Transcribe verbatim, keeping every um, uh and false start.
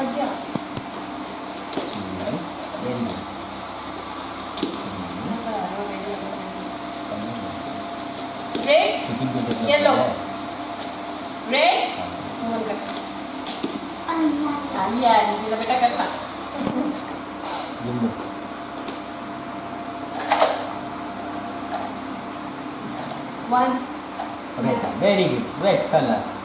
Again. Very good. Red, yellow. Red, iya, kita beda kan pak. One. Red, very good. Red color.